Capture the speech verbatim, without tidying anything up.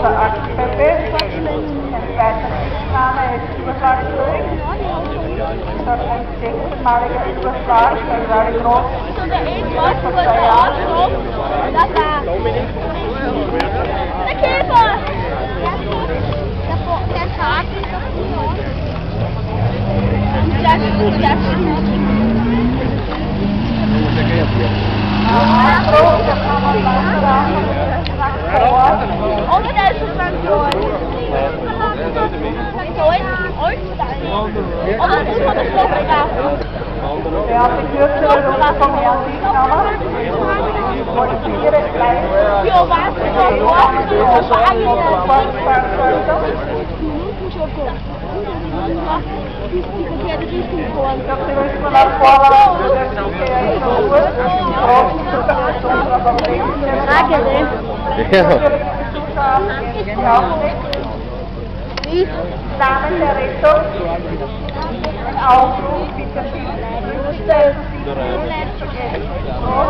de actieverweer. En feitname is überschlagsfähig. Dat een zevenmalige überschlag, dat is eigenlijk groot. Zo de één was voor de afgrond. Dat daar. De keeper! Dat gaat niet op de grond. Dat is goed, dat is goed. Onderduizend van door. Ooit, ooit oh, dat is van de slotgraaf. Ja, de kleurkleuren van de antieknamen. Voor de vieren klein. Jo, waar is het dan? Waar is het dan? Die verkeerde richting gewoon. Dat is van de voorlaag. Raken, hè? Ja. Wie? Samen der Rettung. En Aufruf, bitte viel.